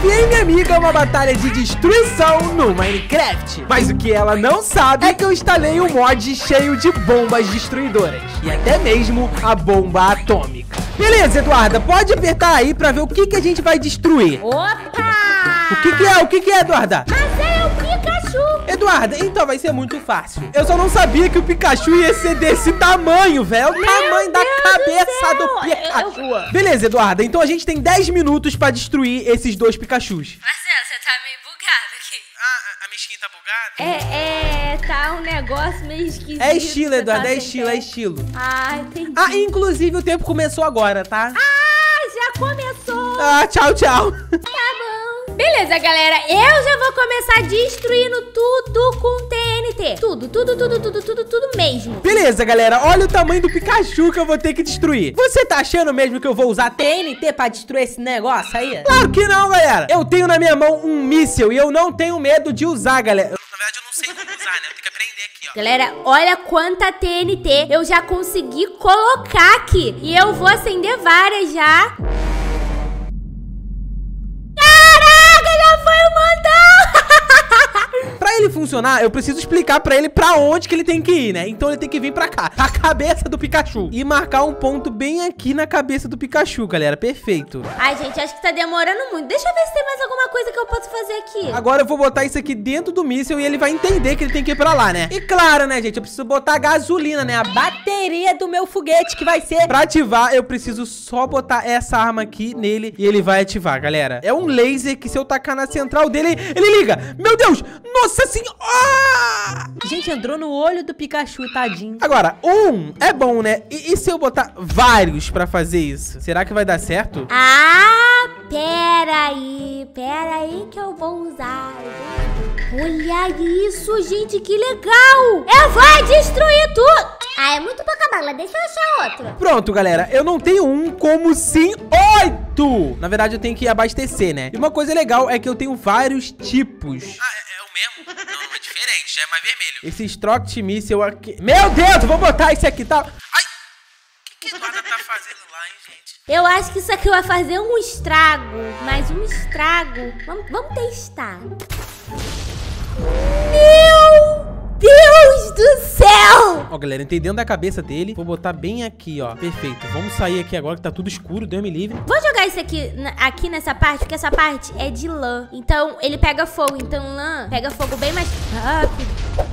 desafiei minha amiga a uma batalha de destruição no Minecraft. Mas o que ela não sabe é que eu instalei um mod cheio de bombas destruidoras. E até mesmo a bomba atômica. Beleza, Eduarda, pode apertar aí pra ver o que a gente vai destruir. Opa! O que é, Eduarda? Mas é o Pikachu. Eduarda, então vai ser muito fácil. Eu só não sabia que o Pikachu ia ser desse tamanho, velho. O tamanho da cabeça do Pikachu. Beleza, Eduarda, então a gente tem 10 minutos pra destruir esses dois Pikachus. Marcelo, você tá meio bugado aqui. Ah, a minha skin tá bugada? Tá um negócio meio esquisito. É estilo, Eduardo, tá é estilo. Ah, entendi. Ah, inclusive o tempo começou agora, tá? Já começou. Ah, tchau. Tá bom. Beleza, galera, eu já vou começar destruindo tudo com TNT. Tudo mesmo. Beleza, galera, olha o tamanho do Pikachu que eu vou ter que destruir. Você tá achando mesmo que eu vou usar TNT pra destruir esse negócio aí? Claro que não, galera. Eu tenho na minha mão um míssil e eu não tenho medo de usar, galera. Na verdade, eu não sei como usar, né? Eu tenho que aprender aqui, ó. Galera, olha quanta TNT eu já consegui colocar aqui. E eu vou acender várias já. Pra ele funcionar, eu preciso explicar pra ele pra onde que ele tem que ir, né? Então ele tem que vir pra cá, a cabeça do Pikachu. E marcar um ponto bem aqui na cabeça do Pikachu, galera. Perfeito. Ai, gente, acho que tá demorando muito. Deixa eu ver se tem mais alguma coisa que eu posso fazer aqui. Agora eu vou botar isso aqui dentro do míssil e ele vai entender que ele tem que ir pra lá, né? E claro, né, gente? Eu preciso botar gasolina, né? A Bateria do meu foguete que vai ser... Pra ativar, eu preciso só botar essa arma aqui nele e ele vai ativar, galera. É um laser que se eu tacar na central dele, ele liga. Meu Deus! Nossa senhora! Gente, entrou no olho do Pikachu, tadinho. Agora, é bom, né? E se eu botar vários pra fazer isso? Será que vai dar certo? Ah, pera aí que eu vou usar. Olha isso, gente, que legal! Eu vou destruir tudo! Ah, é muito pouca bala, deixa eu achar outro. Pronto, galera, eu não tenho como sim 8! Na verdade, eu tenho que abastecer, né? E uma coisa legal é que eu tenho vários tipos. É o mesmo? Não, é diferente, é mais vermelho. Esse Stroct Missile aqui... Meu Deus, vou botar esse aqui, tá? Ai! O que a Eduarda tá fazendo lá, hein, gente? Eu acho que isso aqui vai fazer um estrago. Mas um estrago. Vamos testar. Meu Deus do céu! Ó, galera, entrei dentro da cabeça dele. Vou botar bem aqui, ó. Perfeito. Vamos sair aqui agora que tá tudo escuro. Deus me livre. Vou jogar isso aqui nessa parte, porque essa parte é de lã. Então, ele pega fogo. Então, lã pega fogo bem mais rápido.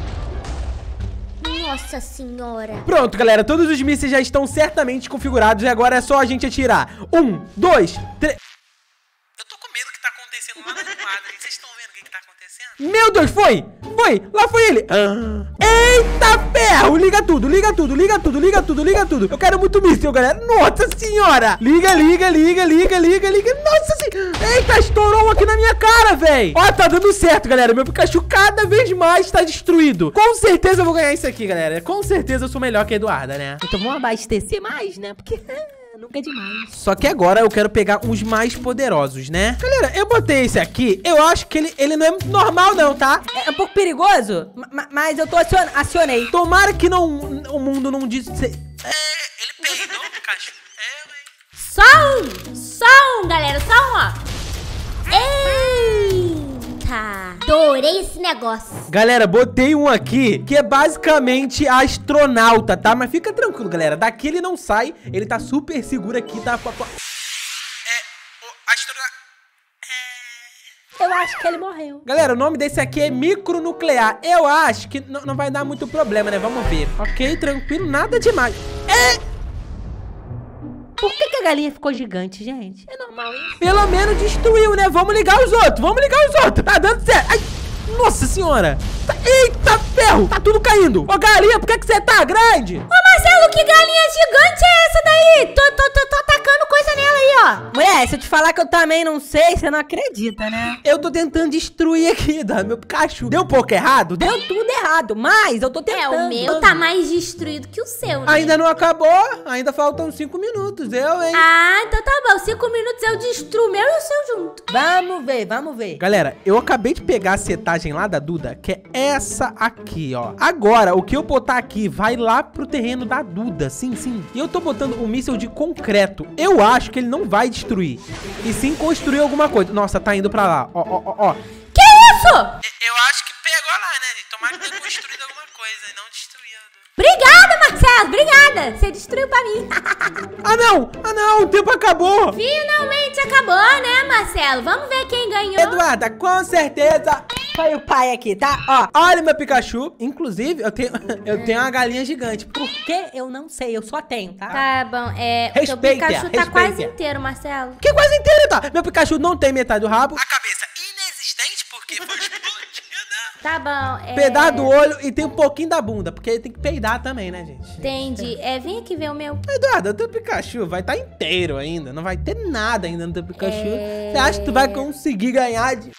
Nossa senhora. Pronto, galera. Todos os mísseis já estão certamente configurados. E agora é só a gente atirar. 1, 2, 3... Eu tô com medo que tá acontecendo lá no quadro. Vocês estão vendo o que tá acontecendo? Meu Deus, foi! Lá foi ele! Eita ferro! Liga tudo! Eu quero muito míssil, galera! Nossa senhora! Liga! Nossa senhora! Eita, estourou um aqui na minha cara, velho! Ó, tá dando certo, galera! Meu Pikachu cada vez mais tá destruído! Com certeza eu vou ganhar isso aqui, galera! Com certeza eu sou melhor que a Eduarda, né? Então vamos abastecer mais, né? Porque... nunca é demais. Só que agora eu quero pegar uns mais poderosos, né? Galera, eu botei esse aqui. Eu acho que ele não é normal não, tá? É um pouco perigoso, mas eu tô acionei. Tomara que o mundo não disse... ele peidou, Pikachu. Só um, galera. Só um, ó. Eita. Adorei esse negócio. Galera, botei um aqui que é basicamente astronauta, tá? Mas fica tranquilo, galera. Daqui ele não sai. Ele tá super seguro aqui, tá? Eu acho que ele morreu. Galera, o nome desse aqui é micronuclear. Eu acho que não vai dar muito problema, né? Vamos ver. Ok, tranquilo, nada demais. Por que a galinha ficou gigante, gente? É normal isso? Pelo menos destruiu, né? Vamos ligar os outros. Tá dando certo. Ai, nossa senhora. Eita ferro. Tá tudo caindo. Ô, galinha, por que você tá grande? Ô, Marcelo, que galinha gigante é essa daí? Tô atacando coisa nela aí, ó. Mulher, se eu te falar que eu também não sei, você não acredita, né? Eu tô tentando destruir aqui, meu Pikachu. Deu um pouco errado? Deu tudo errado, mas eu tô tentando. O meu tá mais destruído que o seu, né? Ainda não acabou. Ainda faltam 5 minutos, hein? Ah, então tá bom. 5 minutos eu destruo o meu e o seu junto. Vamos ver. Galera, eu acabei de pegar a setagem lá da Duda, que é essa aqui, ó. Agora, o que eu botar aqui vai lá pro terreno da Duda, sim, sim. E eu tô botando um míssil de concreto. Eu acho que ele não vai destruir, e sim construir alguma coisa. Nossa, tá indo pra lá. Ó. Que isso? Eu acho que pegou lá, né, gente? Tomara que tenha construído alguma coisa e não destruído. Obrigada, Marcelo, obrigada. Você destruiu pra mim. Ah, não, o tempo acabou. Finalmente acabou, né, Marcelo? Vamos ver quem ganhou. Eduarda, com certeza Foi o pai aqui, tá? Ó, olha meu Pikachu. Inclusive, eu tenho uma galinha gigante. por que eu não sei, eu só tenho, tá? Tá bom, o teu Respeita, Pikachu tá respeita. quase inteiro, Marcelo. Que quase inteira, tá? Meu Pikachu não tem metade do rabo. A cabeça inexistente porque foi explodida. Tá bom, Pedaço do olho e tem um pouquinho da bunda, porque ele tem que peidar também, né, gente? Entendi. Vem aqui ver o meu. Eduardo, o teu Pikachu vai estar inteiro ainda. Não vai ter nada ainda no teu Pikachu. Você acha que tu vai conseguir ganhar de...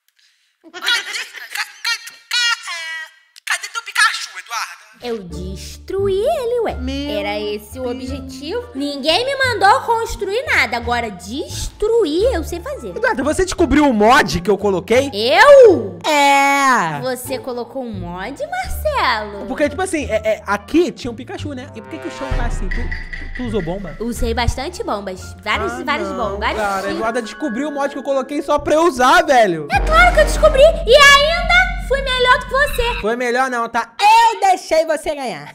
Cadê teu Pikachu, Eduardo? Eu destruí ele, ué. Meu Era esse o objetivo. Ninguém me mandou construir nada. Agora, destruir, eu sei fazer. Eduardo, você descobriu o mod que eu coloquei? Eu? É. Você colocou um mod, Marcelo? Porque, tipo assim, aqui tinha um Pikachu, né? E por que o chão tá assim? Tu usou bomba? Usei bastante bombas. Várias bombas. Vários Cara, tipos. Eduarda descobriu o mod que eu coloquei só pra eu usar, velho. É claro que eu descobri. E ainda fui melhor do que você. Foi melhor não, tá? Eu deixei você ganhar.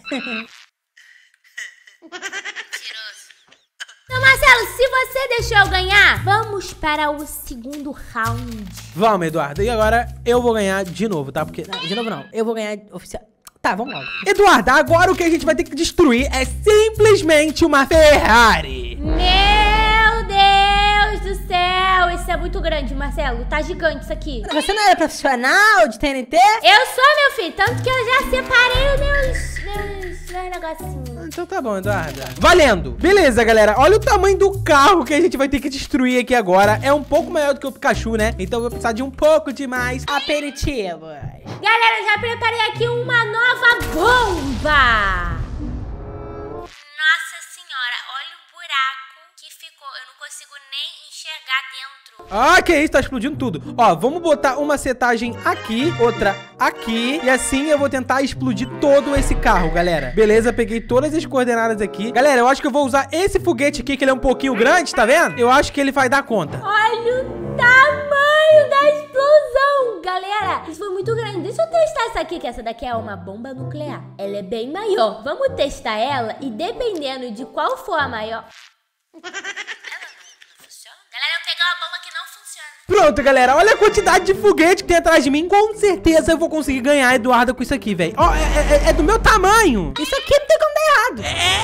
Então, Marcelo, se você deixou eu ganhar, vamos para o segundo round. Vamos, Eduardo. E agora eu vou ganhar de novo, tá? Porque... De novo não, eu vou ganhar oficial. Tá, vamos logo. Eduarda, agora o que a gente vai ter que destruir é simplesmente uma Ferrari. Meu Deus do céu, isso é muito grande, Marcelo. Tá gigante isso aqui. Você não era profissional de TNT? Eu sou, meu filho, tanto que eu já separei os meus negocinhos. Então tá bom, Eduarda. Valendo! Beleza, galera. Olha o tamanho do carro que a gente vai ter que destruir aqui agora. É um pouco maior do que o Pikachu, né? Então eu vou precisar de um pouco de mais Aperitivos. Galera, já preparei aqui uma nova bomba. Nossa senhora, olha o buraco que ficou. Eu não consigo nem enxergar dentro. Ah, que isso, tá explodindo tudo. Ó, vamos botar uma setagem aqui, outra aqui. E assim eu vou tentar explodir todo esse carro, galera. Beleza, peguei todas as coordenadas aqui. Galera, eu acho que eu vou usar esse foguete aqui, que ele é um pouquinho grande, tá vendo? Eu acho que ele vai dar conta. Olha o tamanho da explosão. Galera, isso foi muito grande. Deixa eu testar essa aqui, que essa daqui é uma bomba nuclear. Ela é bem maior. Vamos testar ela e dependendo de qual for a maior... Galera, eu peguei uma bomba que não funciona. Pronto, galera, olha a quantidade de foguete que tem atrás de mim. Com certeza eu vou conseguir ganhar a Eduarda com isso aqui, velho. Ó, é do meu tamanho. Isso aqui não tem como dar errado.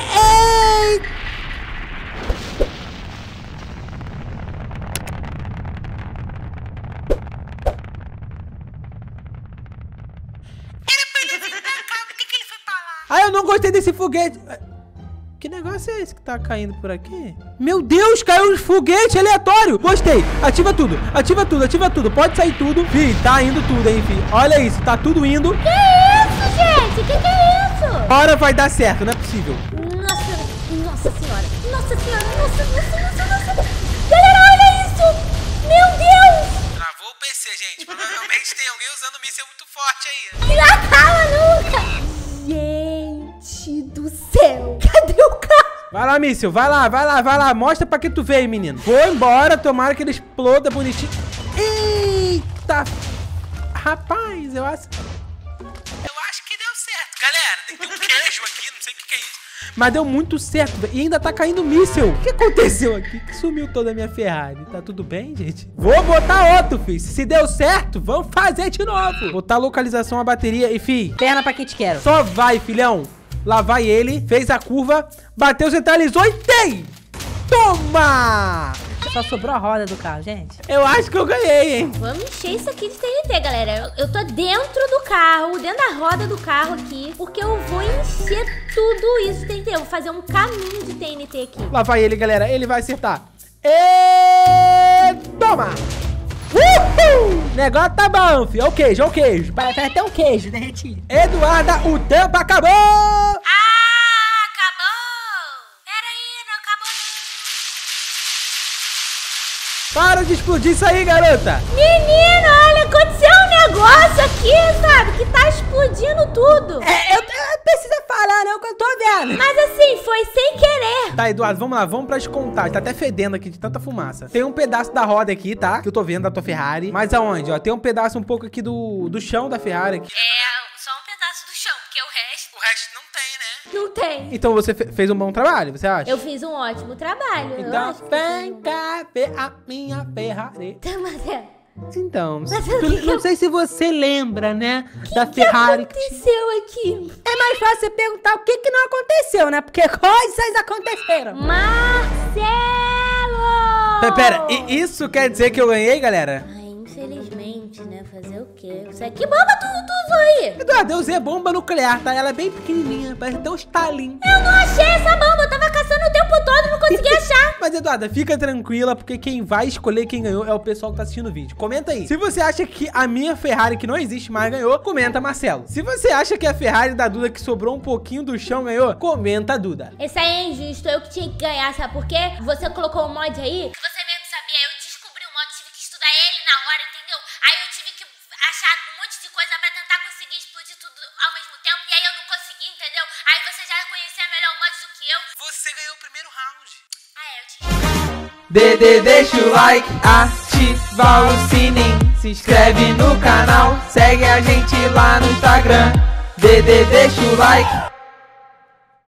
Ah, eu não gostei desse foguete. Que negócio é esse que tá caindo por aqui? Meu Deus, caiu um foguete aleatório. Gostei. Ativa tudo, ativa tudo, ativa tudo. Pode sair tudo. Fih, tá indo tudo, hein, fi. Olha isso, tá tudo indo. Que isso, gente? Que é isso? Agora vai dar certo, não é possível. Nossa senhora. Nossa senhora. Nossa. Galera, olha isso. Meu Deus. Travou o PC, gente. Provavelmente tem alguém usando um míssil muito forte aí. Já tá, maluca. Gente do céu. Cadê o carro? Vai lá, míssil, vai lá. Mostra pra que tu veio, menino. Vou embora, tomara que ele exploda bonitinho. Eita. Rapaz, eu acho que deu certo. Galera, tem que ter um queijo aqui, não sei o que é isso. Mas deu muito certo, velho. E ainda tá caindo míssil. O que aconteceu aqui? Que sumiu toda a minha Ferrari. Tá tudo bem, gente? Vou botar outro, filho. Se deu certo, vamos fazer de novo. Botar localização a bateria e, filho, Perna pra quem te quero. só vai, filhão. Lá vai ele, fez a curva, bateu, centralizou e tem! Toma! Só sobrou a roda do carro, gente. Eu acho que eu ganhei, hein? Vamos encher isso aqui de TNT, galera. Eu tô dentro do carro, dentro da roda do carro aqui, porque eu vou encher tudo isso de TNT. Eu vou fazer um caminho de TNT aqui. Lá vai ele, galera. Ele vai acertar. E... Toma! Uhul! Negócio tá bom, filho. Olha o queijo, olha o queijo. Parece até um queijo derretido. Eduarda, o tempo acabou! Ah, acabou! Pera aí, não acabou não. Para de explodir isso aí, garota! Menino, olha, aconteceu um negócio aqui, sabe? Que tá explodindo tudo. Eu não preciso falar não, que eu tô vendo. Mas assim, foi sem querer. Tá, Eduardo, vamos lá, vamos pra descontar. Tá até fedendo aqui de tanta fumaça. Tem um pedaço da roda aqui, tá? Que eu tô vendo da tua Ferrari. Mas aonde, ó? Tem um pedaço um pouco aqui do chão da Ferrari aqui. Só um pedaço do chão, porque o resto não tem, né? Não tem. Então você fez um bom trabalho, você acha? Eu fiz um ótimo trabalho. eu Então acho que vem cá ver a minha Ferrari. tá, Marcelo. Então, Não sei se você lembra, né? Da Ferrari. O que aconteceu aqui? É mais fácil você perguntar o que não aconteceu, né? Porque coisas aconteceram. Marcelo! Pera, e isso quer dizer que eu ganhei, galera? Ai, infelizmente, né? Fazer o quê? Que bomba tu usou aí? Eduardo, eu usei bomba nuclear, tá? Ela é bem pequenininha, parece até um Stalin. Eu não achei essa bomba, eu tava caçando o tempo todo e não consegui achar. Mas, Eduarda, fica tranquila, porque quem vai escolher quem ganhou é o pessoal que tá assistindo o vídeo. Comenta aí. Se você acha que a minha Ferrari, que não existe mais, ganhou, comenta Marcelo. Se você acha que a Ferrari da Duda, que sobrou um pouquinho do chão, ganhou, comenta Duda. Esse aí é injusto, eu que tinha que ganhar, sabe por quê? Você colocou um mod aí. Que você mesmo sabia, eu descobri o modo, tive que estudar ele na hora, entendeu? Aí eu tive que achar um monte de coisa pra tentar conseguir explodir tudo ao mesmo tempo, e aí eu não consegui, entendeu? Aí você já conhecia melhor o mod do que eu. Você ganhou o primeiro round. Eu te... Deixa o like, ativa o sininho, se inscreve no canal, segue a gente lá no Instagram. Deixa o like.